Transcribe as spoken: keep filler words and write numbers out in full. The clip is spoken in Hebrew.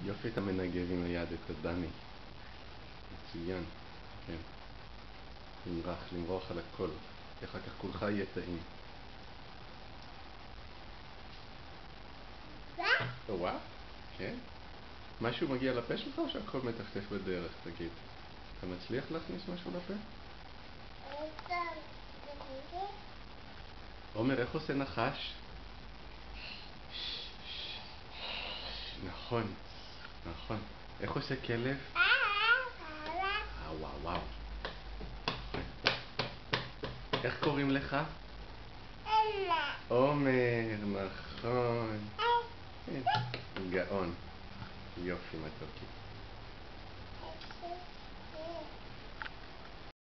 יופי, אתה מנגב עם היד את הדני. מצוין. כן. למרח, למרוח על הכל. אחר כך כולך יהיה טעים. וואו, כן. משהו מגיע לפה שלך או שהכל מטפטף בדרך, תגיד? אתה מצליח להכניס משהו לפה? עומר, איך עושה נחש? נכון, נכון. איך עושה כלב? וואו, וואו. איך קוראים לך? עומר, נכון. גאון. יופי, מתוקי.